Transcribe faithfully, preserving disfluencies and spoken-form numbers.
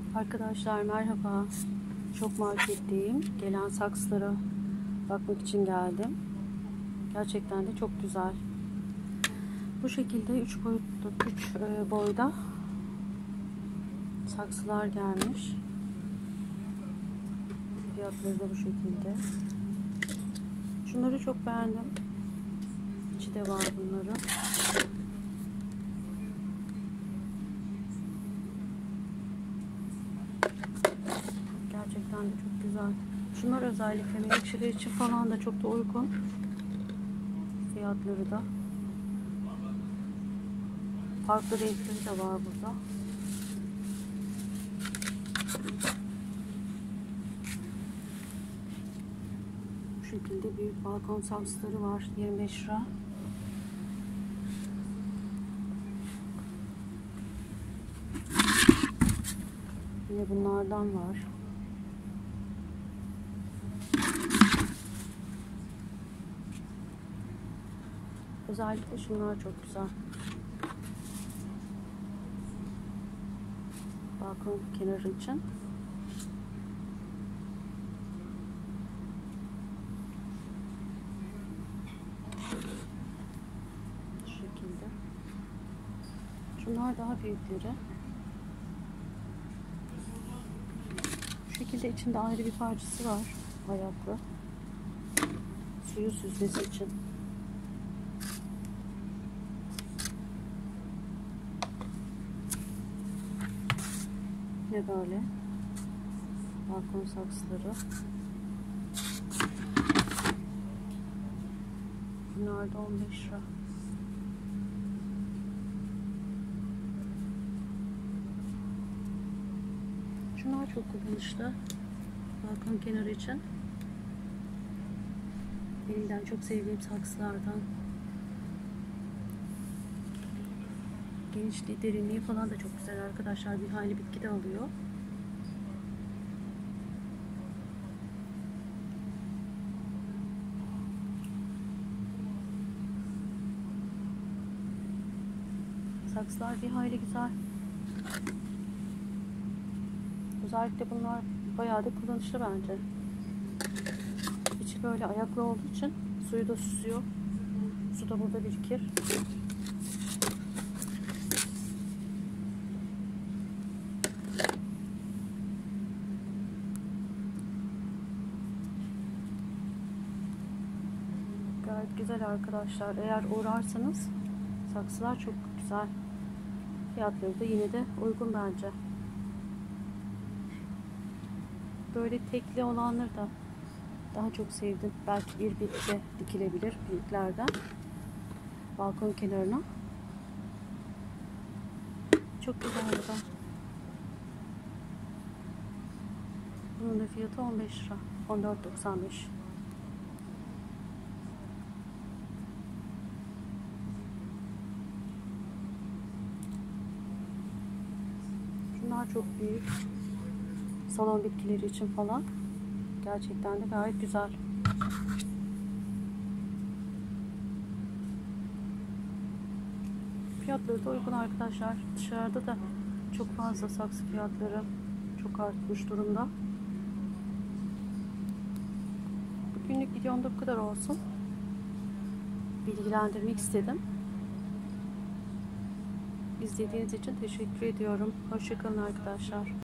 Arkadaşlar merhaba. Çok marketteyim. Gelen saksılara bakmak için geldim. Gerçekten de çok güzel. Bu şekilde üç boyutlu üç boyda saksılar gelmiş. Fiyatları da bu şekilde. Şunları çok beğendim. İçi de var bunların. Gerçekten de çok güzel. Şunlar özellikle menekşeler için falan da çok da uygun. Fiyatları da. Farklı renkleri de var burada. Bu şekilde büyük balkon saksıları var. yirmi beş lira. Yine bunlardan var. Özellikle şunlar çok güzel. Balkon kenarı için. Şu şekilde. Şunlar daha büyükleri. Bu şekilde içinde ayrı bir parçası var. Ayaklı. Suyu süzmesi için. Ne böyle balkon saksıları. Bunlar da on beş lira. Şunlar çok kullanışlı. Balkon kenarı için. Benim çok sevdiğim saksılardan. Genişliği, derinliği falan da çok güzel arkadaşlar. Bir hayli bitki de alıyor. Saksılar bir hayli güzel. Özellikle bunlar bayağı da kullanışlı bence. İçi böyle ayaklı olduğu için suyu da süzüyor. Su da burada birikir. Gayet güzel arkadaşlar. Eğer uğrarsanız saksılar çok güzel. Fiyatları da yine de uygun bence. Böyle tekli olanları da daha çok sevdim. Belki bir bitki dikilebilir büyüklerden. Balkon kenarına. Çok güzel bu da. Bunun da fiyatı on beş lira. on dört doksan beş. Bunlar çok büyük. Salon bitkileri için falan. Gerçekten de gayet güzel. Fiyatları da uygun arkadaşlar. Dışarıda da çok fazla saksı fiyatları çok artmış durumda. Bugünlük videomda bu kadar olsun. Bilgilendirmek istedim. İzlediğiniz için teşekkür ediyorum. Hoşça kalın arkadaşlar.